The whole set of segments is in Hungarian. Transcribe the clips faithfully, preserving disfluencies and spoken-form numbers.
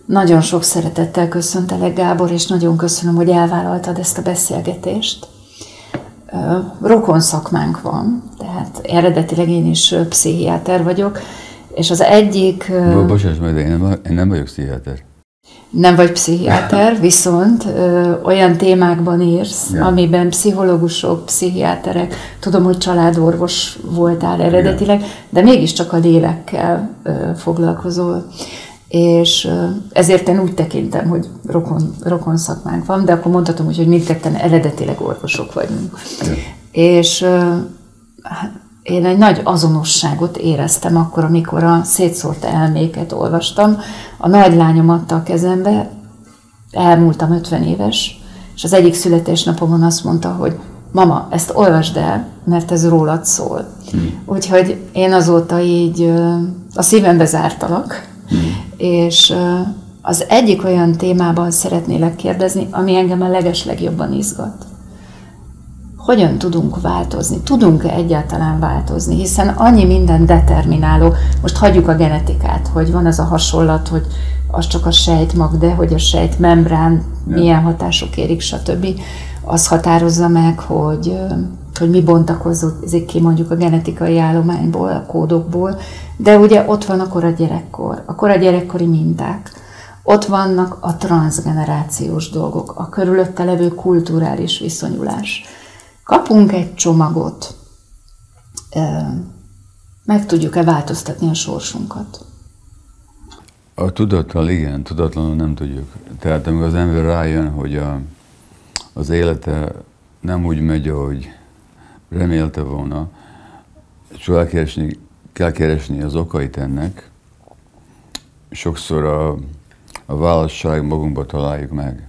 Nagyon sok szeretettel köszöntelek, Gábor, és nagyon köszönöm, hogy elvállaltad ezt a beszélgetést. Rokon szakmánk van, tehát eredetileg én is pszichiáter vagyok, és az egyik... Bocsáss meg, de én nem, én nem vagyok pszichiáter. Nem vagy pszichiáter, viszont ö, olyan témákban írsz, ja. amiben pszichológusok, pszichiáterek, tudom, hogy családorvos voltál eredetileg, ja. de mégiscsak a lélekkel ö, foglalkozol. És ö, ezért én úgy tekintem, hogy rokon, rokon szakmánk van, de akkor mondhatom, hogy mindketten eredetileg orvosok vagyunk. Ja. És ö, én egy nagy azonosságot éreztem akkor, amikor a Szétszórt elméket olvastam. A nagylányom adta a kezembe, elmúltam ötven éves, és az egyik születésnapomon azt mondta, hogy mama, ezt olvasd el, mert ez rólad szól. Hmm. Úgyhogy én azóta így a szívembe zártalak, hmm. és az egyik olyan témában szeretnélek kérdezni, ami engem a legeslegjobban izgat. Hogyan tudunk változni? Tudunk-e egyáltalán változni? Hiszen annyi minden determináló. Most hagyjuk a genetikát, hogy van az a hasonlat, hogy az csak a sejtmag, de hogy a sejtmembrán milyen hatások érik, stb. Az határozza meg, hogy, hogy mi bontakozik ki mondjuk a genetikai állományból, a kódokból. De ugye ott van a korai-gyerekkor, a korai-gyerekkori minták. Ott vannak a transzgenerációs dolgok, a körülötte levő kulturális viszonyulás. Kapunk egy csomagot, meg tudjuk-e változtatni a sorsunkat? A tudattal igen, tudatlanul nem tudjuk. Tehát amikor az ember rájön, hogy a, az élete nem úgy megy, ahogy remélte volna, és kell keresni, kell keresni az okait ennek, sokszor a, a válaszság magunkba találjuk meg.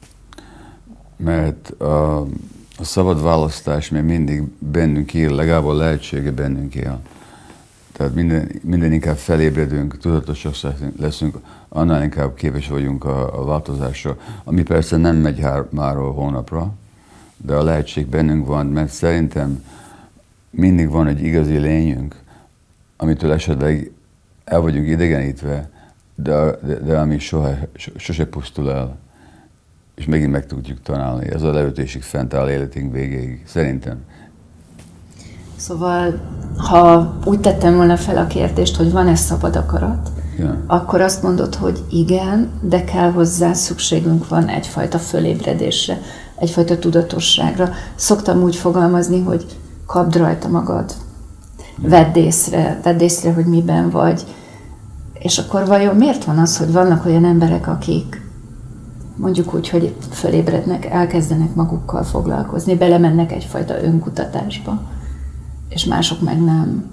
Mert a, A szabad választás még mindig bennünk él, legalább a lehetsége bennünk él. Tehát minden, minden inkább felébredünk, tudatosak leszünk, annál inkább képes vagyunk a, a változásra, ami persze nem megy hár, máról hónapra, de a lehetség bennünk van, mert szerintem mindig van egy igazi lényünk, amitől esetleg el vagyunk idegenítve, de, de, de ami soha, sose pusztul el. És megint meg tudjuk találni. Ez a leütésig fent áll életünk végéig, szerintem. Szóval, ha úgy tettem volna fel a kérdést, hogy van-e szabad akarat, ja. akkor azt mondod, hogy igen, de kell hozzá, szükségünk van egyfajta fölébredésre, egyfajta tudatosságra. Szoktam úgy fogalmazni, hogy kapd rajta magad, ja. vedd észre, vedd észre, hogy miben vagy. És akkor vajon miért van az, hogy vannak olyan emberek, akik mondjuk úgy, hogy fölébrednek, elkezdenek magukkal foglalkozni, belemennek egyfajta önkutatásba, és mások meg nem.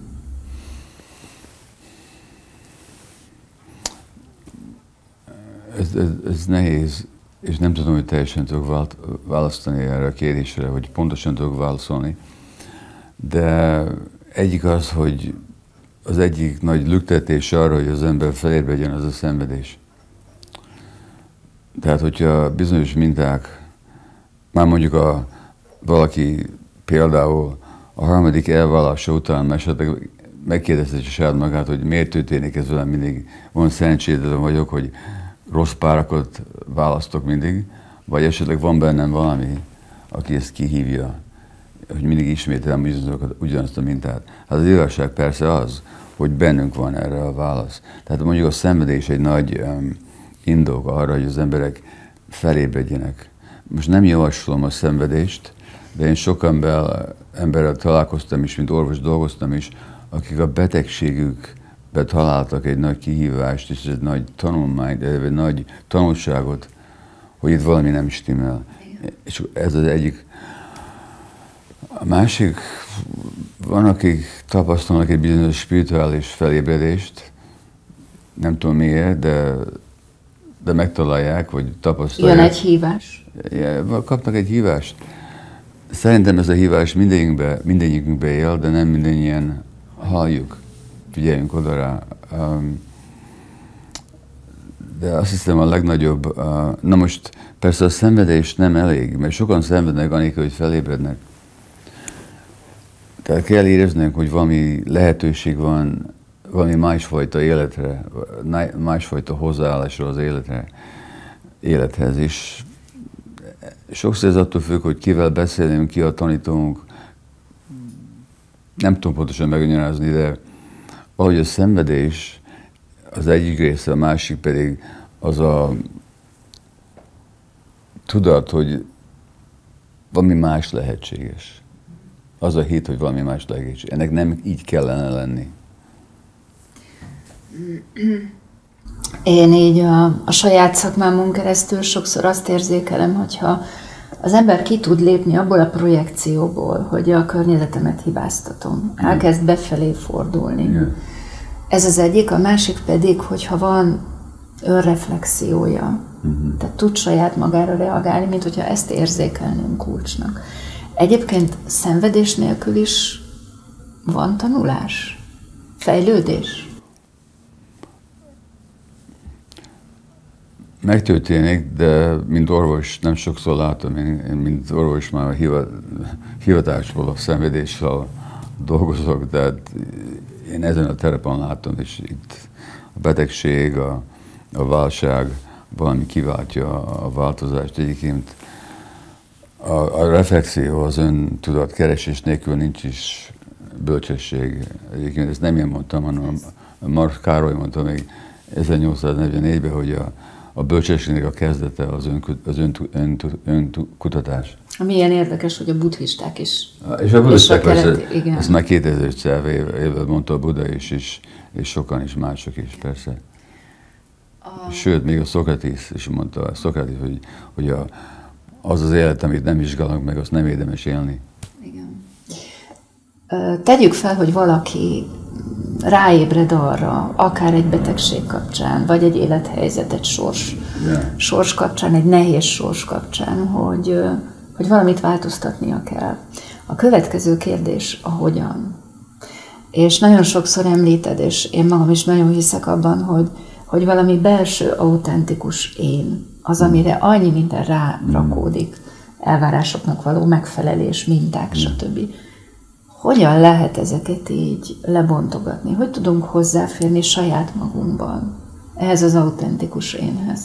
Ez, ez, ez nehéz, és nem tudom, hogy teljesen tudok választani erre a kérdésre, hogy pontosan tudok válaszolni, de egyik az, hogy az egyik nagy lüktetés arra, hogy az ember felébredjen, az a szenvedés. Tehát, hogyha bizonyos minták, már mondjuk a, valaki például a harmadik elvállása után esetleg megkérdezte saját magát, hogy miért történik ez velem mindig, van szerencsétlen vagyok, hogy rossz párakat választok mindig, vagy esetleg van bennem valami, aki ezt kihívja, hogy mindig ismételem ugyanazt a mintát. Hát az igazság persze az, hogy bennünk van erre a válasz. Tehát mondjuk a szenvedés egy nagy um, indok arra, hogy az emberek felébredjenek. Most nem javaslom a szenvedést, de én sok ember, emberrel találkoztam is, mint orvos dolgoztam is, akik a betegségükbe találtak egy nagy kihívást, és egy nagy tanulmányt, egy nagy tanulságot, hogy itt valami nem stimmel. És ez az egyik. A másik, van, akik tapasztalnak egy bizonyos spirituális felébredést, nem tudom miért, de de megtalálják, vagy tapasztalják. Jön egy hívás? Ja, kapnak egy hívást. Szerintem ez a hívás mindegyikünkbe, mindegyikünkbe él, de nem mindennyien halljuk. Figyeljünk oda rá. De azt hiszem a legnagyobb, na most persze a szenvedés nem elég, mert sokan szenvednek anélkül, hogy felébrednek. Tehát kell éreznünk, hogy valami lehetőség van valami másfajta életre, másfajta hozzáállásra az életre, élethez is. Sokszor ez attól függ, hogy kivel beszélünk, ki a tanítónk. Nem tudom pontosan megmagyarázni, de ahogy a szenvedés az egyik része, a másik pedig az a tudat, hogy valami más lehetséges. Az a hit, hogy valami más lehetséges. Ennek nem így kellene lenni. Én így a, a saját szakmámon keresztül sokszor azt érzékelem, hogyha az ember ki tud lépni abból a projekcióból, hogy a környezetemet hibáztatom, elkezd befelé fordulni. Igen. Ez az egyik, a másik pedig, hogyha van önreflexiója, uh-huh. tehát tud saját magára reagálni, mint hogyha ezt érzékelném kulcsnak. Egyébként szenvedés nélkül is van tanulás, fejlődés. Megtörténik, de mint orvos nem sokszor látom, én, én mint orvos már hivatásból a szenvedéssel dolgozok, tehát én ezen a terepen látom, és itt a betegség, a, a válság valami kiváltja a változást. Egyébként a, a reflexió, az öntudat keresés nélkül nincs is bölcsesség. Egyébként ezt nem én mondtam, hanem Mark Károly mondta még ezernyolcszáznegyvennégyben, hogy a A bölcsességnek a kezdete az önkutatás. Ami ilyen érdekes, hogy a buddhisták is. És a buddhisták persze, ezt már kétezer éve mondta a Buddha is, és, és sokan is, mások is persze. A... Sőt, még a Szokratész is mondta, a Szokratész, hogy, hogy a, az az élet, amit nem vizsgálnak meg, azt nem érdemes élni. Igen. Tegyük fel, hogy valaki ráébred arra, akár egy betegség kapcsán, vagy egy élethelyzet, egy sors, yeah. sors kapcsán, egy nehéz sors kapcsán, hogy, hogy valamit változtatnia kell. A következő kérdés a hogyan. És nagyon sokszor említed, és én magam is nagyon hiszek abban, hogy, hogy valami belső, autentikus én, az, amire annyi minden rárakódik, elvárásoknak való megfelelés, minták, stb. Hogyan lehet ezeket így lebontogatni? Hogy tudunk hozzáférni saját magunkban ehhez az autentikus énhez?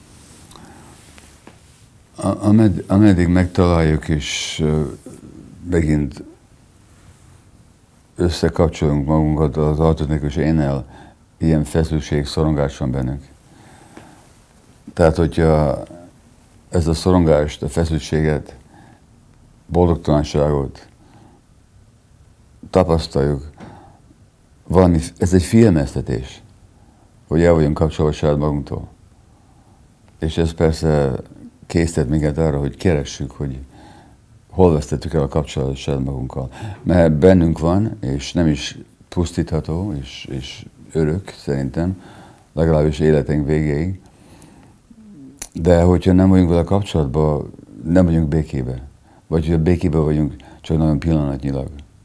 Amed, ameddig megtaláljuk, és megint összekapcsolunk magunkat az autentikus énnel, ilyen feszültség, szorongás van bennünk. Tehát, hogyha ez a szorongást, a feszültséget, boldogtalanságot tapasztaljuk, valami, ez egy figyelmeztetés, hogy el vagyunk kapcsolva saját magunktól. És ez persze késztet minket arra, hogy keressük, hogy hol vesztettük el a kapcsolatot saját magunkkal. Mert bennünk van, és nem is pusztítható, és, és örök szerintem, legalábbis életünk végéig. De hogyha nem vagyunk vele kapcsolatban, nem vagyunk békébe. Vagy hogyha békében vagyunk, csak nagyon pillanatnyilag.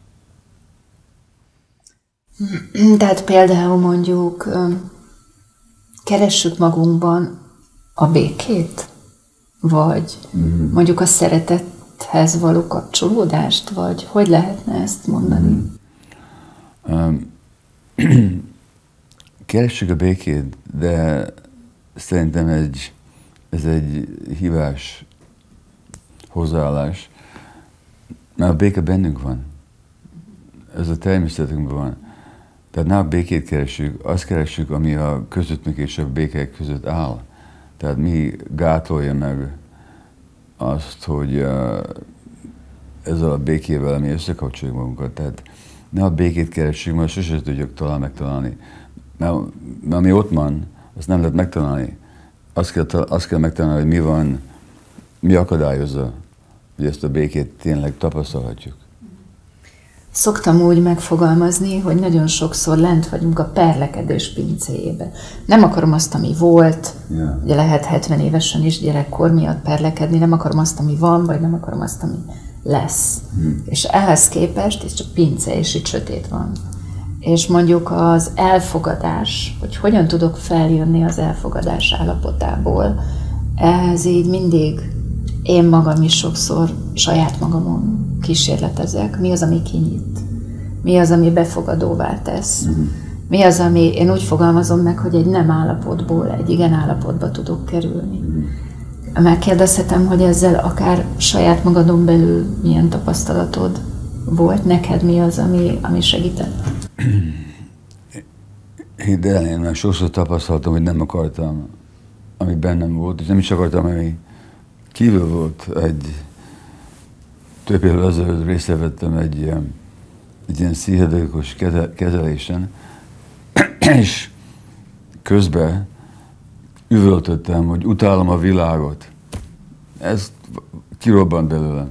Tehát például mondjuk keressük magunkban a békét, vagy mm-hmm. mondjuk a szeretethez való kapcsolódást, vagy hogy lehetne ezt mondani? Mm-hmm. Um, keressük a békét, de szerintem egy, ez egy hibás hozzáállás, mert a béke bennünk van. Ez a természetünkben van. Tehát ne a békét keressük, azt keressük, ami a közöttünk és a békek között áll. Tehát mi gátolja meg azt, hogy uh, ezzel a békével mi összekapcsoljuk magunkat. Tehát ne a békét keressük, mert sosem tudjuk talán megtalálni. Mert, mert ami ott van, azt nem lehet megtalálni. Azt kell, azt kell megtalálni, hogy mi van, mi akadályozza, hogy ezt a békét tényleg tapasztalhatjuk. Szoktam úgy megfogalmazni, hogy nagyon sokszor lent vagyunk a perlekedés pincéjében. Nem akarom azt, ami volt, yeah. ugye lehet hetven évesen is gyerekkor miatt perlekedni, nem akarom azt, ami van, vagy nem akarom azt, ami lesz. Hmm. És ehhez képest ez csak pince, és itt sötét van. És mondjuk az elfogadás, hogy hogyan tudok feljönni az elfogadás állapotából, ehhez így mindig én magam is sokszor saját magamon kísérletezek. Mi az, ami kinyit? Mi az, ami befogadóvá tesz? Mm-hmm. Mi az, ami, én úgy fogalmazom meg, hogy egy nem állapotból egy igen állapotba tudok kerülni. Megkérdezhetem, hogy ezzel akár saját magadon belül milyen tapasztalatod volt, neked mi az, ami, ami segített? Hidd el, én már sokszor tapasztaltam, hogy nem akartam, ami bennem volt, és nem is akartam, ami kívül volt. Egy több évvel ezelőtt részt vettem egy ilyen, egy ilyen pszichedelikus kezelésen, és közben üvöltöttem, hogy utálom a világot. Ez kirobbant belőlem.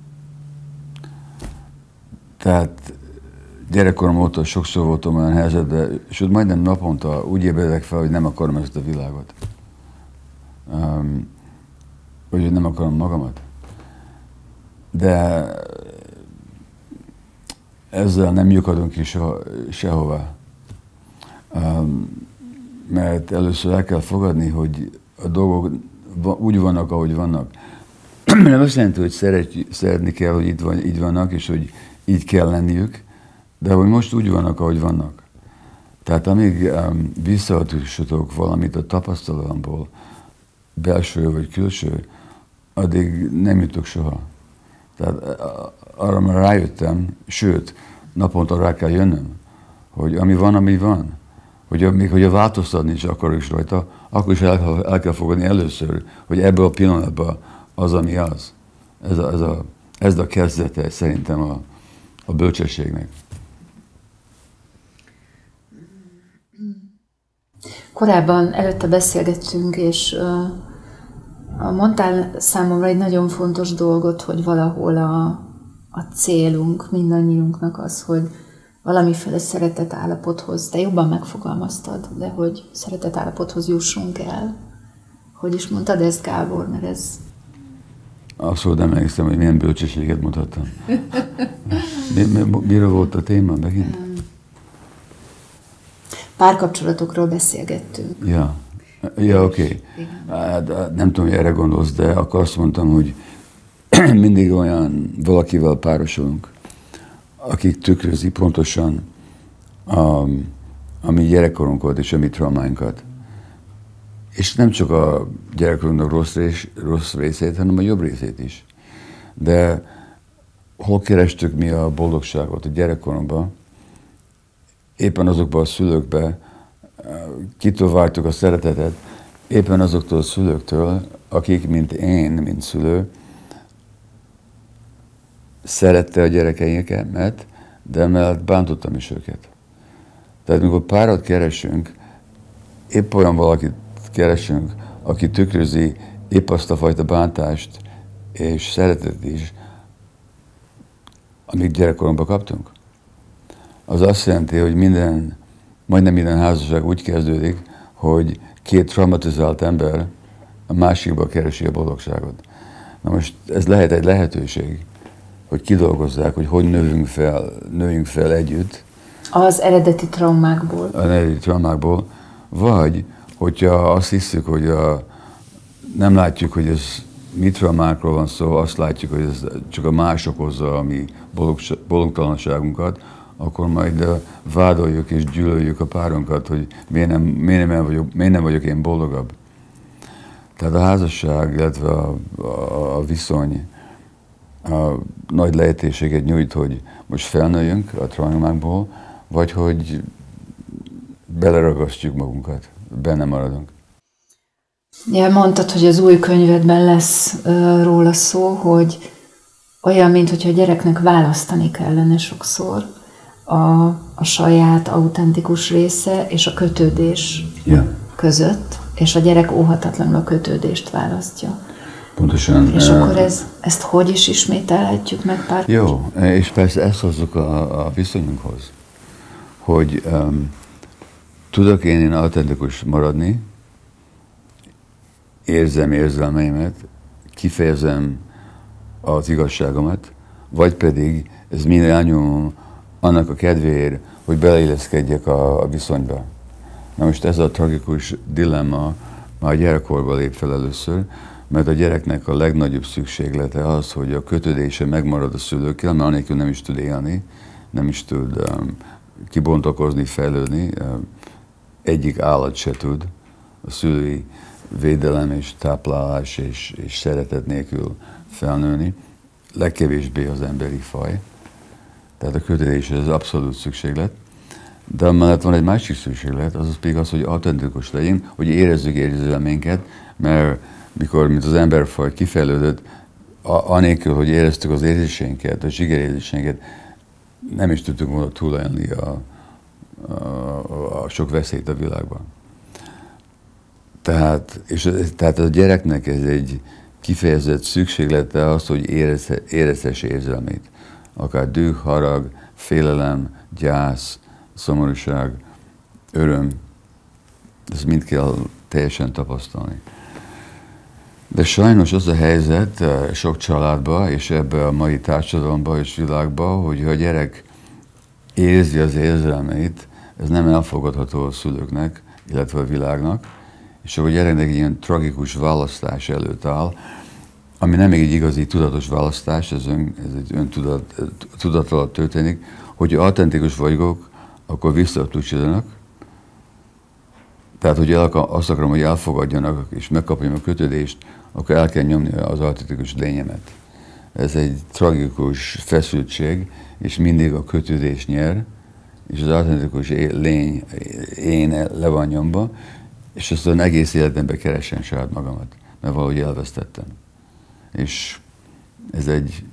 Tehát gyerekkorom óta sokszor voltam olyan helyzetben, sőt majdnem naponta úgy ébredek fel, hogy nem akarom ezt a világot. Um, vagy hogy nem akarom magamat. De ezzel nem lyukadunk ki soha, sehová. Um, mert először el kell fogadni, hogy a dolgok úgy vannak, ahogy vannak. Nem azt jelenti, hogy szeret, szeretni kell, hogy itt van, így vannak, és hogy így kell lenniük, de hogy most úgy vannak, ahogy vannak. Tehát amíg um, visszaadhatok valamit a tapasztalatomból, belső vagy külső, addig nem jutok soha. Tehát arra már rájöttem, sőt, naponta rá kell jönnöm, hogy ami van, ami van. Hogy még hogyha változtatni is akarok is rajta, akkor is el, el kell fogadni először, hogy ebből a pillanatban az, ami az. Ez a, ez a, ez a kezdete szerintem a, a bölcsességnek. Korábban előtte beszélgettünk, és uh, mondtál számomra egy nagyon fontos dolgot, hogy valahol a, a célunk mindannyiunknak az, hogy valamiféle szeretett állapothoz, de jobban megfogalmaztad, de hogy szeretett állapothoz jussunk el. Hogy is mondtad ezt, Gábor, mert ez... Abszolút nem emlékszem, hogy milyen bölcsességet mutattam. Mi, mi, miről volt a téma megint? Párkapcsolatokról beszélgettünk. Ja, ja oké. Okay. Hát, nem tudom, hogy erre gondolsz, de akkor azt mondtam, hogy mindig olyan valakivel párosulunk, akik tükrözi pontosan a, a mi gyerekkorunkat és a mi traumáinkat. És nem csak a gyerekkorunknak rossz, rész, rossz részét, hanem a jobb részét is. De hol kerestük mi a boldogságot a gyerekkorunkban? Éppen azokban a szülőkben, kitől vártuk a szeretetet, éppen azoktól a szülőktől, akik, mint én, mint szülő, szerette a gyerekeinket, de emellett bántottam is őket. Tehát mikor párat keresünk, épp olyan valakit keresünk, aki tükrözi épp azt a fajta bántást és szeretetet is, amit gyerekkoromban kaptunk. Az azt jelenti, hogy minden, majdnem minden házasság úgy kezdődik, hogy két traumatizált ember a másikba keresi a boldogságot. Na most ez lehet egy lehetőség, hogy kidolgozzák, hogy hogy növünk fel, nőjünk fel együtt. Az eredeti traumákból. Az eredeti traumákból. Vagy, hogyha azt hiszük, hogy a, nem látjuk, hogy ez mi traumákról van szó, azt látjuk, hogy ez csak a más okozza a mi boldogtalanságunkat, akkor majd vádoljuk és gyűlöljük a párunkat, hogy miért nem, miért nem, vagyok, miért nem vagyok én boldogabb. Tehát a házasság, illetve a, a, a viszony a nagy lehetőséget nyújt, hogy most felnőjünk a traumákból, vagy hogy beleragasztjuk magunkat, benne maradunk. Ja, mondtad, hogy az új könyvedben lesz uh, róla szó, hogy olyan, mintha a gyereknek választani kellene sokszor a, a saját autentikus része és a kötődés yeah. között, és a gyerek óhatatlanul a kötődést választja. Pontosan. És akkor ez, ezt hogy is ismételhetjük meg pár? Jó, és persze ezt hozzuk a, a viszonyunkhoz, hogy um, tudok én, én autentikus maradni, érzem érzelmeimet, kifejezem az igazságomat, vagy pedig ez mind elnyomom annak a kedvéért, hogy beleilleszkedjek a, a viszonyba. Na most ez a tragikus dilemma már a gyerekkorban lép fel először, mert a gyereknek a legnagyobb szükséglete az, hogy a kötődése megmarad a szülőkkel, mert anélkül nem is tud élni, nem is tud um, kibontakozni, fejlődni. Egyik állat se tud a szülői védelem és táplálás és, és szeretet nélkül felnőni. Legkevésbé az emberi faj. Tehát a kötődés az abszolút szükséglet. De amellett van egy másik szükséglet, az pedig az, hogy autentikus legyünk, hogy érezzük érzelmeinket, mert mikor, mint az emberfaj kifejlődött, anélkül, hogy éreztük az érzéseinket, a zsigerérzéseinket, nem is tudtuk volna túlélni a, a, a sok veszélyt a világban. Tehát, és, tehát a gyereknek ez egy kifejezett szükséglete az, hogy érezhesse érzelmét. Akár düh, harag, félelem, gyász, szomorúság, öröm, ezt mind kell teljesen tapasztalni. De sajnos az a helyzet sok családban, és ebben a mai társadalomban és világban, hogy ha a gyerek érzi az érzelmeit, ez nem elfogadható a szülőknek, illetve a világnak, és akkor a gyereknek egy ilyen tragikus választás előtt áll, ami nem egy igazi tudatos választás, ez, ön, ez egy öntudat tudat alatt történik, hogy autentikus vagyok, akkor visszatúcsidanak. Tehát, hogy el, azt akarom, hogy elfogadjanak és megkapjam a kötődést, akkor el kell nyomni az autentikus lényemet. Ez egy tragikus feszültség, és mindig a kötődés nyer, és az autentikus lény, én le van nyomva, és aztán egész életemben keresem saját magamat, mert valahogy elvesztettem. És ez egy,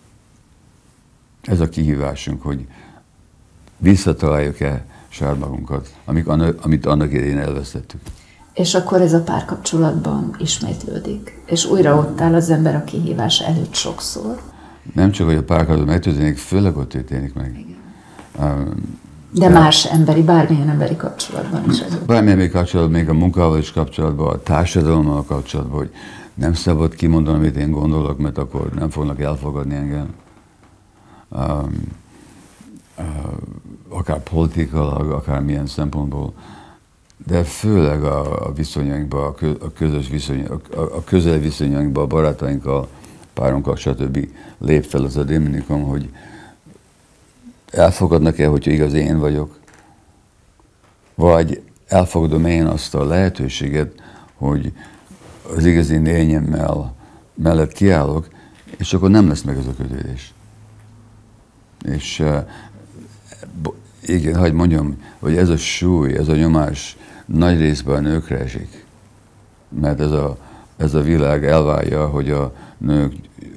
ez a kihívásunk, hogy visszataláljuk-e saját magunkat, amik, amit annak idején elvesztettük. És akkor ez a párkapcsolatban ismétlődik, és újra ott áll az ember a kihívás előtt sokszor. Nem csak, hogy a párkapcsolatban megtörténik, főleg ott történik meg. Igen. Um, De más emberi, bármilyen emberi kapcsolatban is. Bármilyen emberi kapcsolatban, még a munkával is kapcsolatban, a társadalommal kapcsolatban, hogy nem szabad kimondani, amit én gondolok, mert akkor nem fognak elfogadni engem. Um, uh, akár politikailag, akár milyen szempontból, de főleg a, a viszonyainkban, a, kö, a közös viszonyainkban, a, a közel viszonyainkban, a barátainkkal, párunkkal, stb. Lép fel az a démonikum, hogy elfogadnak-e, hogyha igaz én vagyok, vagy elfogadom én azt a lehetőséget, hogy az igazi lényemmel mellett kiállok, és akkor nem lesz meg ez a kötődés. És uh, igen, hadd mondjam, hogy ez a súly, ez a nyomás nagy részben a nőkre esik. Mert ez a, ez a világ elvárja, hogy a nők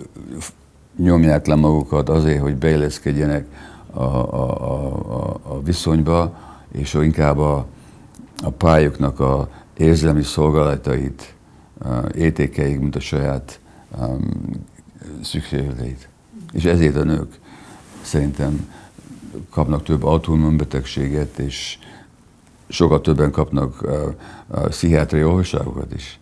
nyomják le magukat azért, hogy beilleszkedjenek a, a, a, a viszonyba, és inkább a, a pályuknak a érzelmi szolgálatait értékeljék, mint a saját um, szükségleteit. És ezért a nők szerintem kapnak több autoimmunbetegséget, és sokkal többen kapnak uh, uh, pszichiátriai orvosságokat is.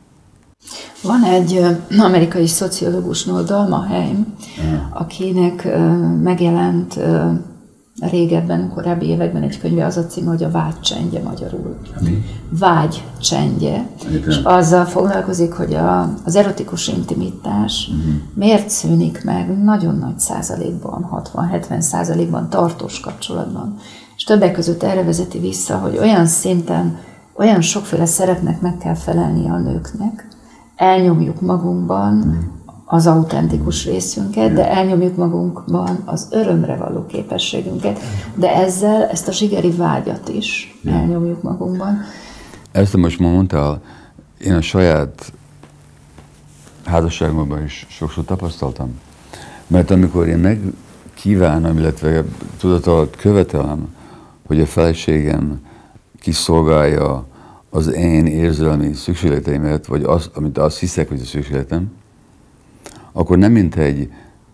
Van egy uh, amerikai szociológus, Noah Dalmaheim, uh. akinek uh, megjelent uh, régebben, korábbi években egy könyve, az a címe, hogy a vágy csendje magyarul. Mi? Vágy csendje. És azzal foglalkozik, hogy a, az erotikus intimitás uh-huh. miért szűnik meg nagyon nagy százalékban, hatvan-hetven százalékban tartós kapcsolatban. És többek között erre vezeti vissza, hogy olyan szinten, olyan sokféle szerepnek meg kell felelni a nőknek, elnyomjuk magunkban uh-huh. az autentikus részünket, de elnyomjuk magunkban az örömre való képességünket, de ezzel ezt a zsigeri vágyat is elnyomjuk magunkban. Ezt most ma mondtál, én a saját házasságomban is sokszor tapasztaltam. Mert amikor én megkívánom, illetve tudat alatt követelem, hogy a feleségem kiszolgálja az én érzelmi szükségleteimet, vagy az, amit azt hiszek, hogy a szükségletem, akkor nem mint egy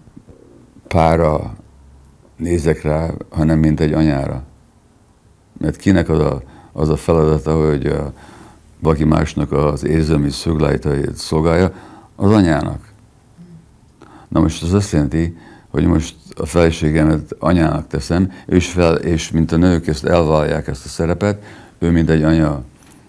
pára nézek rá, hanem mint egy anyára. Mert kinek az a, az a feladata, hogy a, valaki másnak az érzelmi szögletait szolgálja, az anyának. Na most az azt jelenti, hogy most a feleségemet anyának teszem, és, fel, és mint a nők ezt elvállalják ezt a szerepet, ő mint egy anya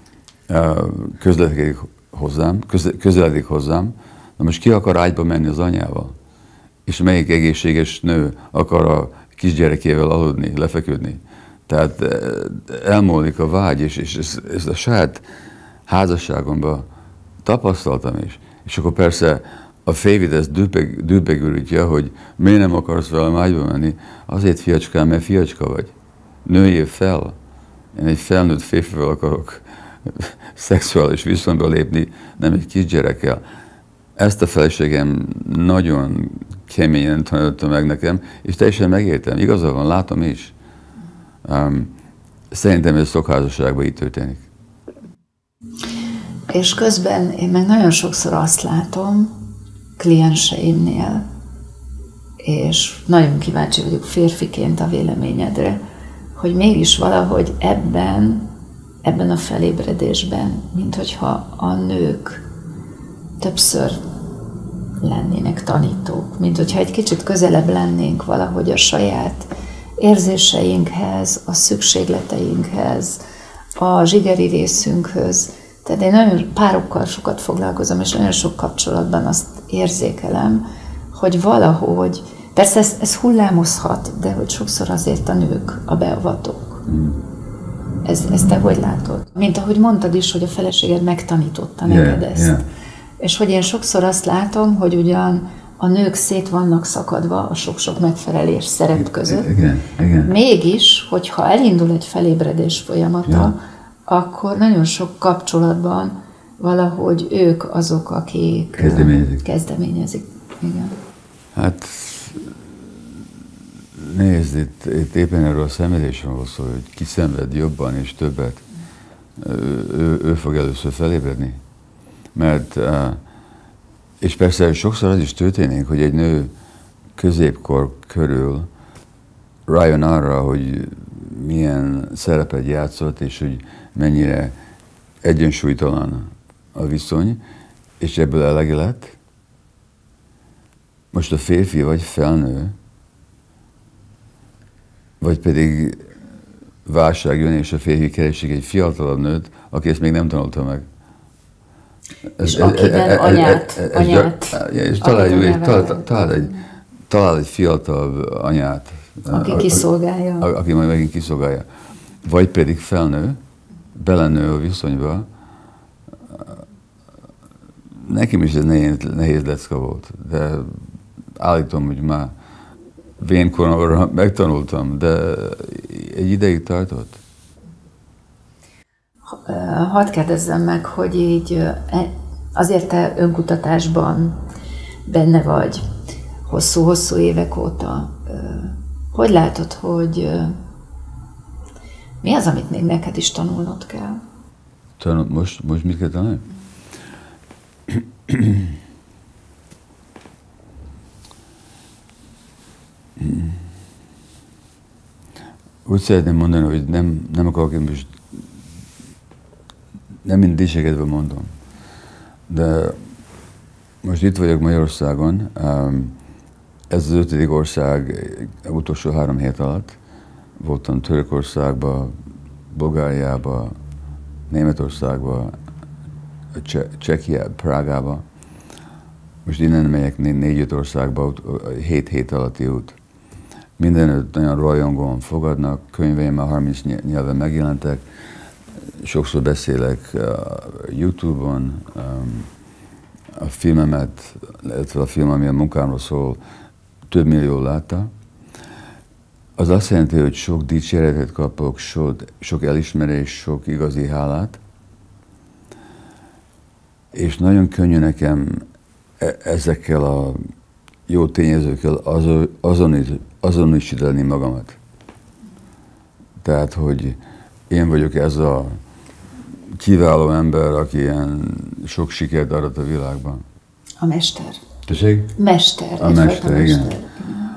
közlekedik hozzám, közeledik hozzám. Na most ki akar ágyba menni az anyával? És melyik egészséges nő akar a kisgyerekével aludni, lefeküdni? Tehát elmúlik a vágy, és, és ezt, ezt a saját házasságomban tapasztaltam is. És akkor persze a Févid ezt dűbeg, dűbegülítja, hogy miért nem akarsz velem ágyba menni? Azért, fiacskám, mert fiacska vagy. Nőjél fel. Én egy felnőtt férfivel akarok szexuális viszonyba lépni, nem egy kisgyerekkel. Ezt a feleségem nagyon keményen tanította meg nekem, és teljesen megértem. Igaza van, látom is. Um, szerintem ez sok házasságban így történik. És közben én meg nagyon sokszor azt látom klienseimnél, és nagyon kíváncsi vagyok férfiként a véleményedre, hogy mégis valahogy ebben, ebben a felébredésben, mint hogyha a nők többször lennének tanítók, mint hogyha egy kicsit közelebb lennénk valahogy a saját érzéseinkhez, a szükségleteinkhez, a zsigeri részünkhöz. Tehát én nagyon párokkal sokat foglalkozom, és nagyon sok kapcsolatban azt érzékelem, hogy valahogy, persze ez, ez hullámozhat, de hogy sokszor azért a nők a beavatók. Ez, ezt te hogy látod? Mint ahogy mondtad is, hogy a feleséged megtanította neked yeah, ezt. Yeah. És hogy én sokszor azt látom, hogy ugyan a nők szét vannak szakadva a sok-sok megfelelés szerep között, igen, igen. Mégis, hogyha elindul egy felébredés folyamata, yeah. akkor nagyon sok kapcsolatban valahogy ők azok, akik kezdeményezik. kezdeményezik. Igen. Hát nézd, itt, itt éppen erről a szenvedésről van szó, hogy ki szenved jobban és többet, ő, ő, ő fog először felébredni. Mert, és persze sokszor az is történik, hogy egy nő középkor körül rájön arra, hogy milyen szerepet játszott, és hogy mennyire egyensúlytalan a viszony, és ebből elege lett. Most a férfi vagy felnő, vagy pedig válság jön, és a férfi keresik egy fiatalabb nőt, aki ezt még nem tanulta meg. És ez, akiben ez, anyát, ez, ez, anyát. És találj egy, talál, talál, egy, talál egy fiatalabb anyát. Aki kiszolgálja. A, aki majd megint kiszolgálja. Vagy pedig felnő, belenő a viszonyba. Nekem is ez nehéz, nehéz lecka volt, de állítom, hogy már vénkoromra megtanultam, de egy ideig tartott. Hadd kérdezzem meg, hogy így azért te önkutatásban benne vagy hosszú-hosszú évek óta. Hogy látod, hogy mi az, amit még neked is tanulnod kell? Tanul, most, most mit kell tanulni? Úgy szeretném mondani, hogy nem, nem akarok én most, nem mind dicsékedve mondom, de most itt vagyok Magyarországon, ez az ötödik ország utolsó három hét alatt. Voltam Törökországban, Bulgáriában, Németországban, Csekiában, Prágában. Most innen megyek négy-öt országba, hét hét alatti út. Mindenütt nagyon rajongóan fogadnak, könyveim már harminc nyelven megjelentek, sokszor beszélek YouTube-on, a filmemet, illetve a film, ami a munkámról szól, több millió látta. Az azt jelenti, hogy sok dicséretet kapok, sok, sok elismerés, sok igazi hálát, és nagyon könnyű nekem ezekkel a jó tényezőkkel azonosítani magamat. Tehát, hogy én vagyok ez a kiváló ember, aki ilyen sok sikert arat a világban. A mester. Tessék? Mester. A mester, a igen. Mester.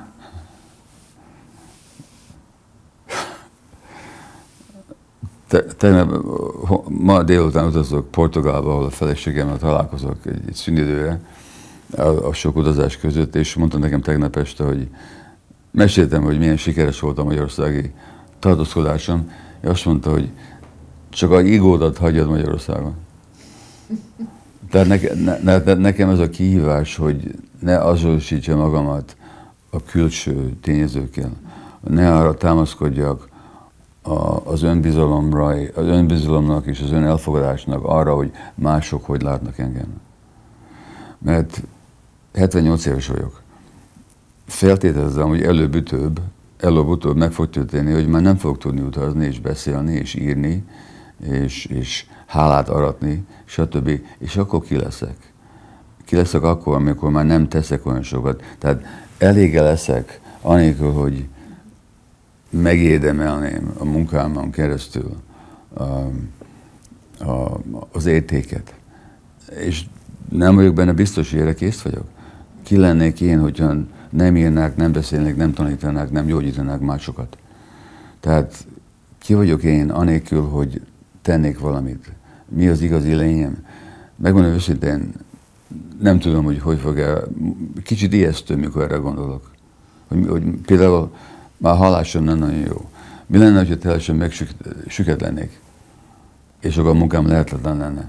Te, te, ma délután utazok Portugálba, ahol a feleségemmel találkozok egy, egy szünidőre, a, a sok utazás között, és mondta nekem tegnap este, hogy meséltem, hogy milyen sikeres volt a magyarországi tartózkodásom, és azt mondta, hogy csak a igódat hagyjad Magyarországon. Tehát neke, ne, ne, nekem ez a kihívás, hogy ne azonosítsa magamat a külső tényezőkkel, ne arra támaszkodjak, a, az önbizalomra, az önbizalomnak és az ön elfogadásnak arra, hogy mások hogy látnak engem. Mert hetvennyolc éves vagyok. Feltételezem, hogy előbb-utóbb, előbb-utóbb meg fog történni, hogy már nem fogok tudni utazni, és beszélni, és írni, és, és hálát aratni, stb. És akkor ki leszek. Ki leszek akkor, amikor már nem teszek olyan sokat. Tehát elége leszek, anélkül, hogy megérdemelném a munkámon keresztül a, a, az értéket. És nem vagyok benne biztos, hogy erre kész vagyok. Ki lennék én, hogyha nem írnák, nem beszélnék, nem tanítanák, nem gyógyítanák másokat. Tehát ki vagyok én, anélkül, hogy tennék valamit. Mi az igazi lényem? Megmondom őszintén, nem tudom, hogy hogy fog el. Kicsit ijesztő, mikor erre gondolok. Hogy, hogy például már hallásom nem nagyon jó. Mi lenne, ha teljesen megsüket lennék, és akkor a munkám lehetetlen lenne?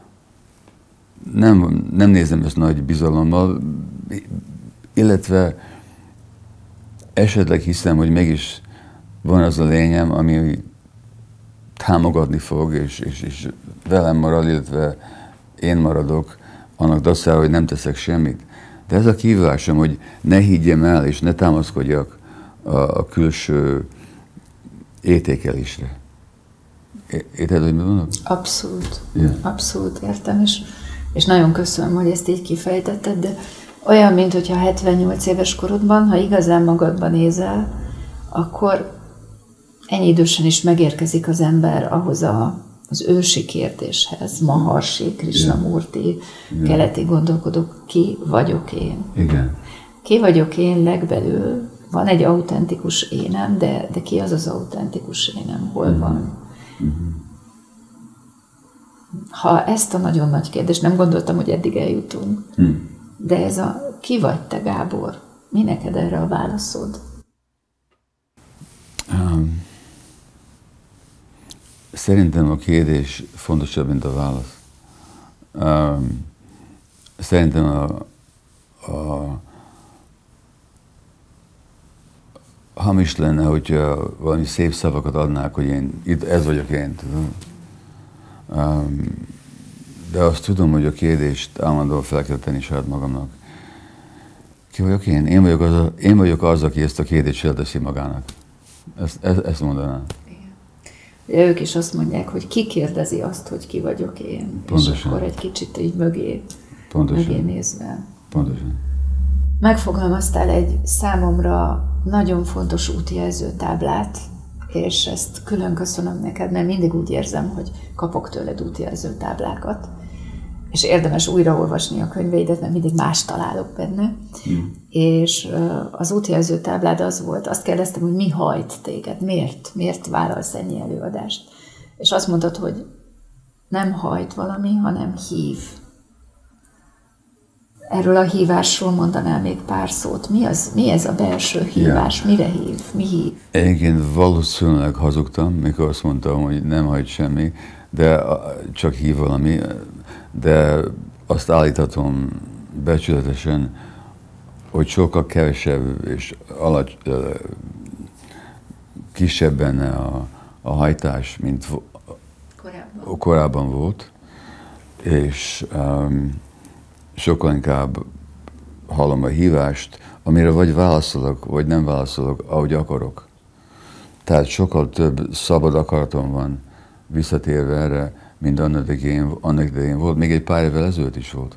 Nem, nem nézem ezt nagy bizalommal, illetve esetleg hiszem, hogy mégis van az a lényem, ami támogatni fog, és, és, és velem marad, illetve én maradok, annak dacára, hogy nem teszek semmit. De ez a kihívásom, hogy ne higgyem el, és ne támaszkodjak a, a külső értékelésre. Érted, hogy mi mondok? Abszolút. Yeah. Abszolút értem, és, és nagyon köszönöm, hogy ezt így kifejtetted, de olyan, mint hogyha hetvennyolc éves korodban, ha igazán magadba nézel, akkor ennyi idősen is megérkezik az ember ahhoz a, az ősi kérdéshez, Maharsi, Krishnamurti, yeah. keleti gondolkodók, ki vagyok én. Igen. Ki vagyok én legbelül, van egy autentikus énem, de, de ki az az autentikus énem, hol mm-hmm. van? Mm-hmm. Ha ezt a nagyon nagy kérdést, nem gondoltam, hogy eddig eljutunk, mm. de ez a ki vagy te, Gábor? Mi neked erre a válaszod? Um, szerintem a kérdés fontosabb, mint a válasz. Um, szerintem a, a hamis lenne, hogyha valami szép szavakat adnák, hogy én, itt ez vagyok én, tudom. Um, de azt tudom, hogy a kérdést állandóan fel kell tenni saját magamnak. Ki vagyok én? Én vagyok az, a, én vagyok az aki ezt a kérdést felteszi magának. Ezt, ezt, ezt mondanám. Igen. Ők is azt mondják, hogy ki kérdezi azt, hogy ki vagyok én. Pontosan. És akkor egy kicsit így mögé, mögé nézve. Pontosan. Megfogalmaztál egy számomra nagyon fontos útjelző táblát, és ezt külön köszönöm neked, mert mindig úgy érzem, hogy kapok tőled útjelző táblákat, és érdemes újraolvasni a könyveidet, mert mindig más találok benne. Mm. És az útjelző táblád az volt, azt kérdeztem, hogy mi hajt téged, miért, miért vállalsz ennyi előadást. És azt mondtad, hogy nem hajt valami, hanem hív. Erről a hívásról mondanál még pár szót. Mi, az, mi ez a belső hívás? Yeah. Mire hív? Mi hív? Én valószínűleg hazugtam, mikor azt mondtam, hogy nem hajt semmi, de csak hív valami. De azt állíthatom becsületesen, hogy sokkal kevesebb és alacs, kisebb benne a, a hajtás, mint korábban, korábban volt. És um, sokkal inkább hallom a hívást, amire vagy válaszolok, vagy nem válaszolok, ahogy akarok. Tehát sokkal több szabad akaratom van visszatérve erre, mint annak idején, annak idején volt. Még egy pár évvel ezelőtt is volt.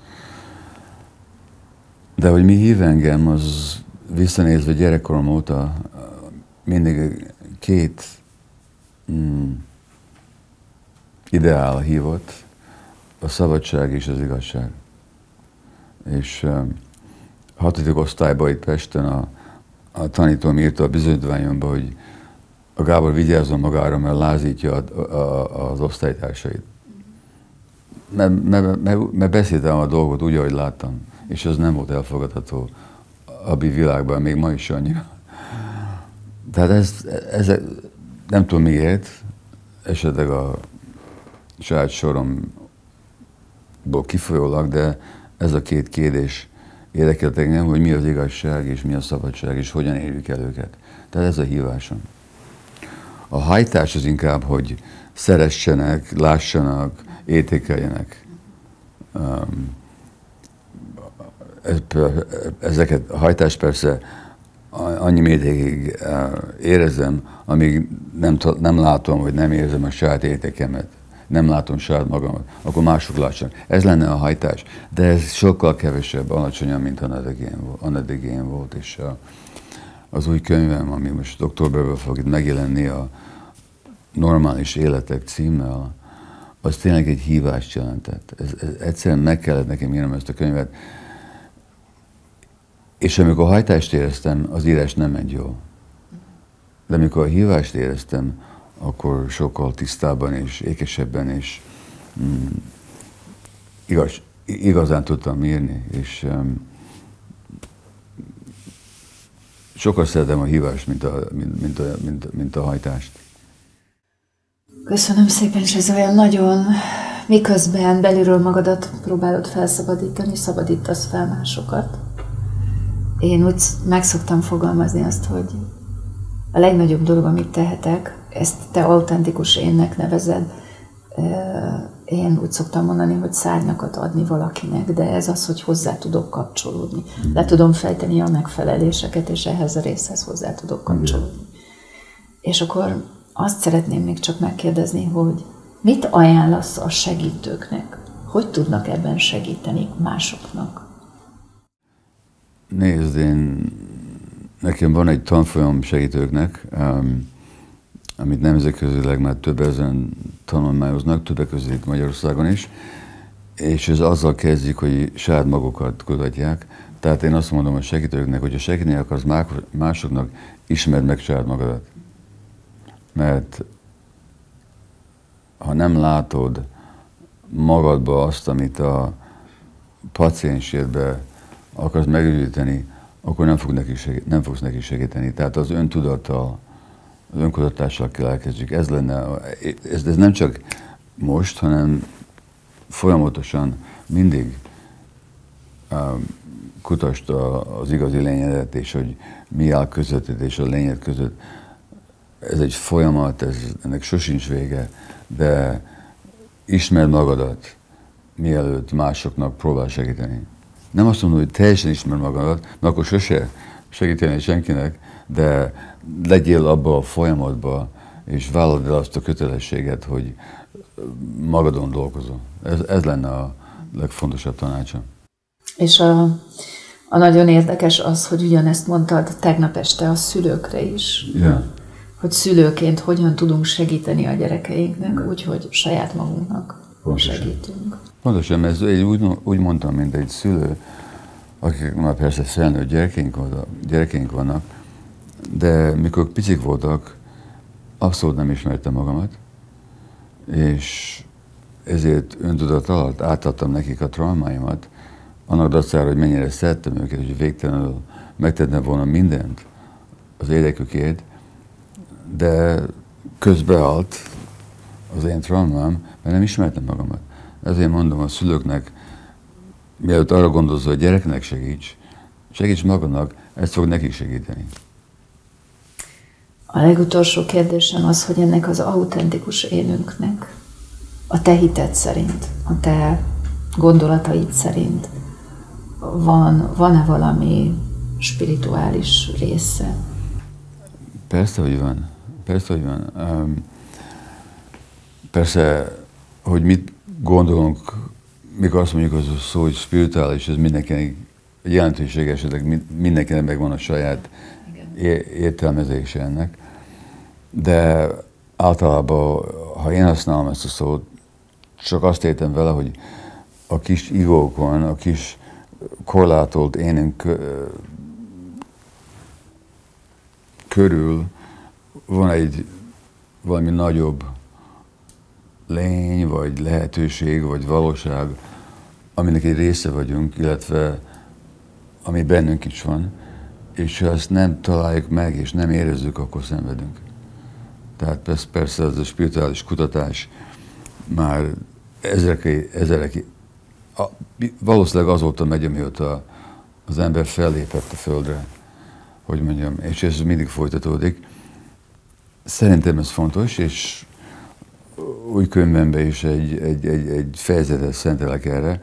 De hogy mi hív engem, az visszanézve gyerekkorom óta mindig két mm, ideál hívott, a szabadság és az igazság. És uh, hatodik osztályban itt Pesten a, a tanítóm írta a bizonyítványomba, hogy a Gábor vigyázzon magára, mert lázítja a, a, az osztálytársait. Mert, mert, mert, mert beszéltem a dolgot úgy, ahogy láttam, és az nem volt elfogadható abbi világban, még ma is annyira. Tehát ez, ez nem tudom miért, esetleg a saját soromból kifolyólag, de ez a két kérdés érdekelt engem, hogy mi az igazság és mi a szabadság, és hogyan érjük el őket. Tehát ez a hívásom. A hajtás az inkább, hogy szeressenek, lássanak, értékeljenek. Um, ezeket a hajtást persze annyi mértékig érezem, amíg nem, nem látom, vagy nem érzem a saját értékemet, nem látom saját magamat, akkor mások lássanak. Ez lenne a hajtás, de ez sokkal kevesebb, alacsonyabb, mint annak én volt, és a, az új könyvem, ami most októberben fog itt megjelenni, a Normális Életek címmel, az tényleg egy hívást jelentett. Ez, ez egyszerűen meg kellett nekem írnom ezt a könyvet. És amikor hajtást éreztem, az írás nem ment jól. De amikor a hívást éreztem, akkor sokkal tisztábban és ékesebben és mm, igaz, igazán tudtam írni. És um, sokkal szeretem a hívást, mint a, mint, mint, a, mint, mint a hajtást. Köszönöm szépen, és ez olyan nagyon, miközben belülről magadat próbálod felszabadítani, szabadítasz fel másokat. Én úgy meg szoktam fogalmazni azt, hogy a legnagyobb dolog, amit tehetek, ezt te autentikus énnek nevezed, én úgy szoktam mondani, hogy szárnyakat adni valakinek, de ez az, hogy hozzá tudok kapcsolódni. Le tudom fejteni a megfeleléseket, és ehhez a részhez hozzá tudok kapcsolódni. És akkor azt szeretném még csak megkérdezni, hogy mit ajánlasz a segítőknek? Hogy tudnak ebben segíteni másoknak? Nézd, én, nekem van egy tanfolyam segítőknek, um, amit nemzetközileg már több ezen tanulmányoznak, többek között itt Magyarországon is, és ez azzal kezdik, hogy saját magukat kutatják. Tehát én azt mondom a segítőknek, hogy ha segíteni akarsz másoknak, ismerd meg saját magadat. Mert ha nem látod magadba azt, amit a paciensédbe akarsz megügyíteni, akkor nem, fog neki segít, nem fogsz neki segíteni. Tehát az öntudattal, az önkutatással kell elkezdjük. Ez lenne, ez, ez nem csak most, hanem folyamatosan mindig um, kutasd az igazi lényedet, és hogy mi áll közötted és a lényed között. Ez egy folyamat, ez, ennek sosincs vége, de ismerd magadat, mielőtt másoknak próbál segíteni. Nem azt mondom, hogy teljesen ismerd magadat, mert akkor sose segíteni senkinek, de legyél abba a folyamatba, és vállald el azt a kötelességet, hogy magadon dolgozol. Ez, ez lenne a legfontosabb tanácsom. És a, a nagyon érdekes az, hogy ugyanezt mondtad tegnap este a szülőkre is. Yeah. Hogy szülőként hogyan tudunk segíteni a gyerekeinknek, úgyhogy saját magunknak Pontosan. segítünk. Pontosan, ez úgy, úgy mondtam, mint egy szülő, akik már persze felnőtt gyerekeink, gyerekeink vannak, de mikor picik voltak, abszolút nem ismertem magamat, és ezért öntudat alatt átadtam nekik a traumáimat, annak dacára, hogy mennyire szerettem őket, hogy végtelenül megtettem volna mindent az érdekükért, de közbeállt az én traumám, mert nem ismertem magamat. Ezért mondom a szülőknek, mielőtt arra gondolsz, hogy gyereknek segíts, segíts magadnak, ez fog nekik segíteni. A legutolsó kérdésem az, hogy ennek az autentikus énünknek, a te hited szerint, a te gondolataid szerint van, van-e valami spirituális része? Persze, hogy van. Persze, hogy van. Um, persze, hogy mit gondolunk, mikor azt mondjuk az a szó, hogy spirituális, ez mindenkinek jelentőség esetleg mindenkinek megvan a saját értelmezése ennek. De általában, ha én használom ezt a szót, csak azt értem vele, hogy a kis igókon, a kis korlátolt énünk körül van egy valami nagyobb lény, vagy lehetőség, vagy valóság, aminek egy része vagyunk, illetve ami bennünk is van, és ha ezt nem találjuk meg, és nem érezzük, akkor szenvedünk. Tehát persze ez a spirituális kutatás már ezerek, ezerek a, valószínűleg azóta megy, amióta az ember fellépett a földre, hogy mondjam, és ez mindig folytatódik. Szerintem ez fontos, és új könyvemben is egy, egy, egy, egy fejezetet szentelek erre,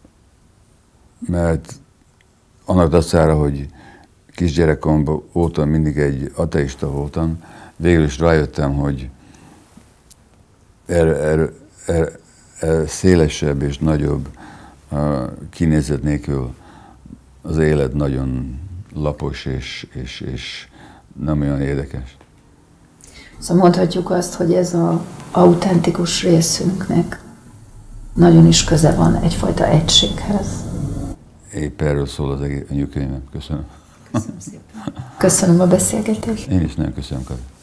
mert annak dacára, hogy kisgyerekkoromban óta mindig egy ateista voltam, végül is rájöttem, hogy erre, erre, erre, erre szélesebb és nagyobb uh, kinézet nélkül az élet nagyon lapos és, és, és nem olyan érdekes. Szóval mondhatjuk azt, hogy ez az autentikus részünknek nagyon is köze van egyfajta egységhez. Épp erről szól az egész könyvem. Köszönöm. Köszönöm szépen. Köszönöm a beszélgetést. Én is nagyon köszönöm, Kati.